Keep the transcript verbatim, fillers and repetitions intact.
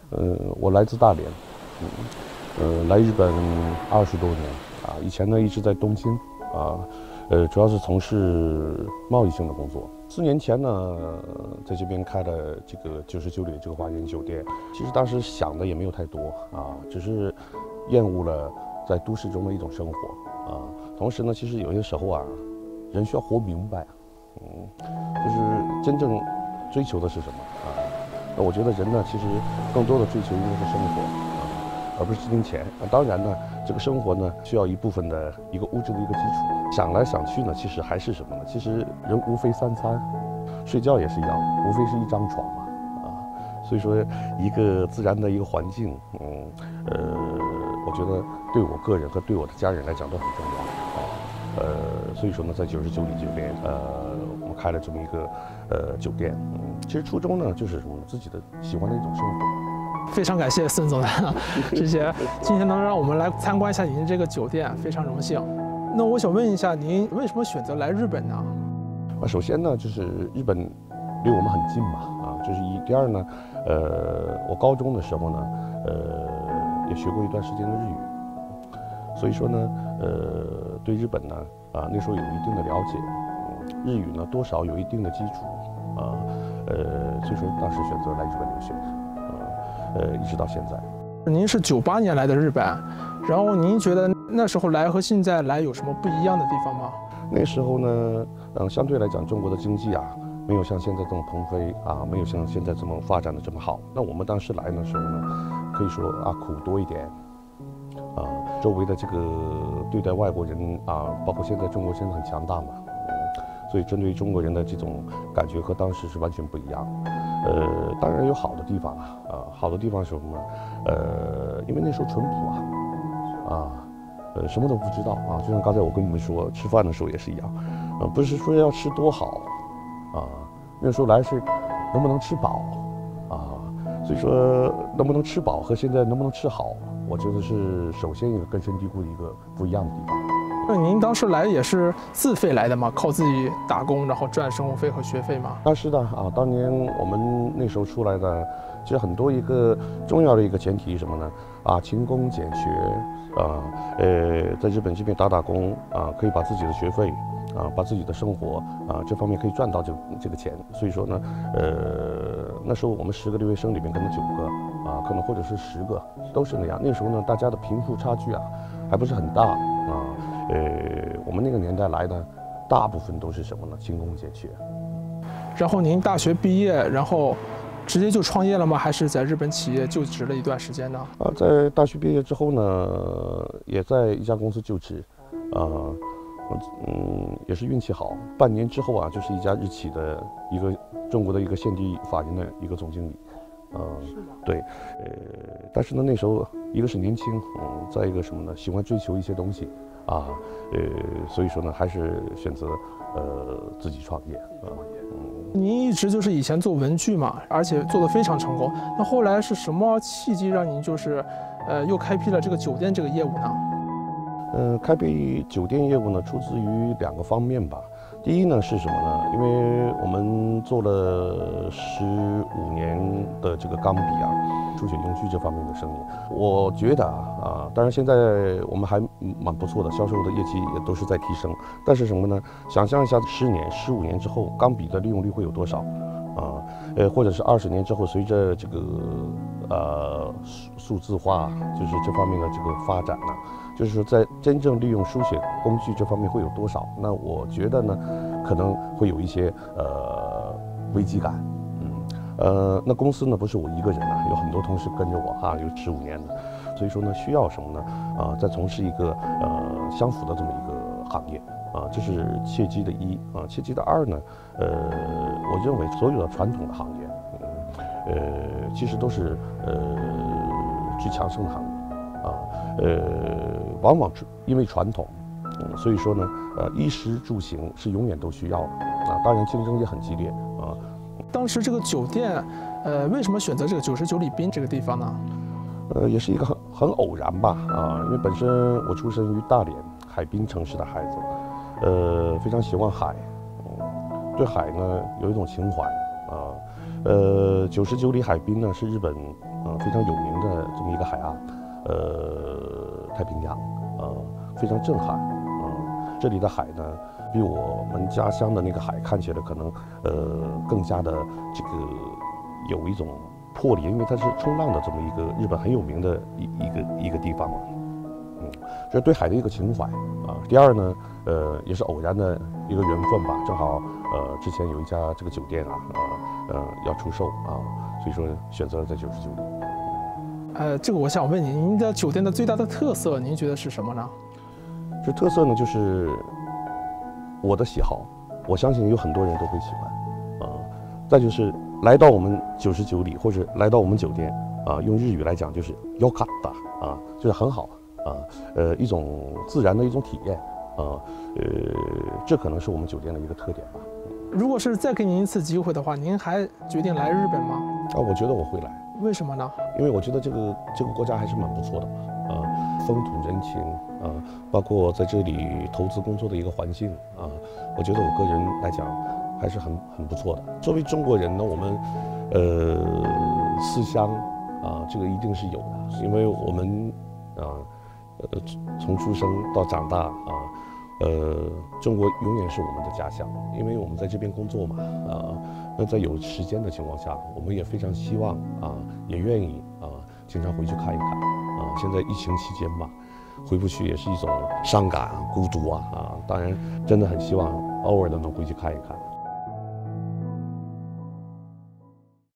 呃，我来自大连，嗯，呃，来日本二十多年啊，以前呢一直在东京啊，呃，主要是从事贸易性的工作。四年前呢，在这边开了这个九十九里这个花园酒店，其实当时想的也没有太多啊，只是厌恶了在都市中的一种生活啊。同时呢，其实有些时候啊，人需要活明白，嗯，就是真正追求的是什么啊？那我觉得人呢，其实更多的追求应该是生活啊，而不是金钱。那当然呢，这个生活呢，需要一部分的一个物质的一个基础。想来想去呢，其实还是什么呢？其实人无非三餐，睡觉也是一样，无非是一张床嘛啊。所以说，一个自然的一个环境，嗯呃，我觉得对我个人和对我的家人来讲都很重要啊。呃，所以说呢，在九十九里这边，呃，我们开了这么一个呃酒店。嗯，其实初衷呢，就是什么自己的喜欢的一种生活。 非常感谢孙总的这些，今天能让我们来参观一下您这个酒店，非常荣幸。那我想问一下，您为什么选择来日本呢？ 啊，首先呢，就是日本离我们很近嘛，啊，这是一。第二呢，呃，我高中的时候呢，呃，也学过一段时间的日语，所以说呢，呃，对日本呢，啊，那时候有一定的了解，嗯，日语呢多少有一定的基础，啊，呃，所以说当时选择来日本留学，啊，呃，一直到现在。 您是九八年来的日本，然后您觉得那时候来和现在来有什么不一样的地方吗？ 那时候呢，嗯，相对来讲，中国的经济啊，没有像现在这么腾飞啊，没有像现在这么发展的这么好。那我们当时来的时候呢，可以说啊，苦多一点，啊，周围的这个对待外国人啊，包括现在中国现在很强大嘛，嗯，所以针对中国人的这种感觉和当时是完全不一样。呃，当然有好的地方啊，啊，好的地方是什么呢？呃，因为那时候淳朴啊，啊。呃，什么都不知道啊，就像刚才我跟你们说，吃饭的时候也是一样，呃，不是说要吃多好，啊，那时候来是能不能吃饱，啊，所以说能不能吃饱和现在能不能吃好，我觉得是首先一个根深蒂固的一个不一样的地方。 那您当时来也是自费来的吗？靠自己打工，然后赚生活费和学费吗？ 啊，是的啊，当年我们那时候出来的，其实很多一个重要的一个前提是什么呢？啊，勤工俭学。啊，呃，在日本这边打打工啊，可以把自己的学费啊，把自己的生活啊，这方面可以赚到这这个钱。所以说呢，呃，那时候我们十个留学生里面可能九个啊，可能或者是十个都是那样。那时候呢，大家的贫富差距啊，还不是很大啊。呃，我们那个年代来的，大部分都是什么呢？勤工俭学。 然后您大学毕业，然后直接就创业了吗？还是在日本企业就职了一段时间呢？ 啊，在大学毕业之后呢，也在一家公司就职，啊，嗯，也是运气好，半年之后啊，就是一家日企的一个中国的一个县地法人的一个总经理，啊，对，呃，但是呢，那时候一个是年轻，嗯，再一个什么呢，喜欢追求一些东西，啊，呃，所以说呢，还是选择呃自己创业，啊。 您一直就是以前做文具嘛，而且做得非常成功。那后来是什么契机让您就是，呃，又开辟了这个酒店这个业务呢？ 呃，开辟酒店业务呢，出自于两个方面吧。第一呢是什么呢？因为我们做了十五年的这个钢笔啊、书写用具这方面的生意，我觉得啊啊，当然现在我们还蛮不错的，销售的业绩也都是在提升。但是什么呢？想象一下，十年、十五年之后，钢笔的利用率会有多少？啊，呃，或者是二十年之后，随着这个呃数数字化，就是这方面的这个发展呢、啊，就是说在真正利用书写工具这方面会有多少？那我觉得呢，可能会有一些呃危机感。嗯，呃，那公司呢不是我一个人啊，有很多同事跟着我哈、啊，有十五年的，所以说呢需要什么呢？啊，再从事一个呃相符的这么一个行业。啊，这是切机的一啊，切机的二呢，呃，我认为所有的传统的行业，嗯，呃，其实都是呃最强盛的行业，啊，呃，往往是因为传统，嗯，所以说呢，呃，衣食住行是永远都需要的，啊，当然竞争也很激烈，啊。 当时这个酒店，呃，为什么选择这个九十九里滨这个地方呢？ 呃，也是一个很很偶然吧，啊，因为本身我出生于大连海滨城市的孩子。呃，非常喜欢海，嗯，对海呢有一种情怀啊。呃，九十九里海滨呢是日本呃，非常有名的这么一个海岸，呃，太平洋，呃，非常震撼，啊、呃，这里的海呢，比我们家乡的那个海看起来可能，呃，更加的这个有一种魄力，因为它是冲浪的这么一个日本很有名的一一个一个地方嘛，嗯，这是对海的一个情怀啊。第二呢，呃，也是偶然的一个缘分吧，正好呃之前有一家这个酒店啊，呃呃要出售啊，所以说选择了在九十九里。 呃，这个我想问你，您的酒店的最大的特色，您觉得是什么呢？ 这特色呢，就是我的喜好，我相信有很多人都会喜欢啊。再就是来到我们九十九里，或者来到我们酒店啊，用日语来讲就是“よかった”啊，就是很好啊，呃，一种自然的一种体验啊，呃，这可能是我们酒店的一个特点吧。 如果是再给您一次机会的话，您还决定来日本吗？ 啊，我觉得我会来。 为什么呢？ 因为我觉得这个这个国家还是蛮不错的嘛，啊，风土人情啊，包括在这里投资工作的一个环境啊，我觉得我个人来讲还是很很不错的。作为中国人呢，我们呃思乡啊，这个一定是有的，因为我们啊呃从出生到长大啊。呃，中国永远是我们的家乡，因为我们在这边工作嘛，啊，那在有时间的情况下，我们也非常希望啊，也愿意啊，经常回去看一看，啊，现在疫情期间嘛，回不去也是一种伤感、孤独啊，啊，当然真的很希望偶尔的能回去看一看。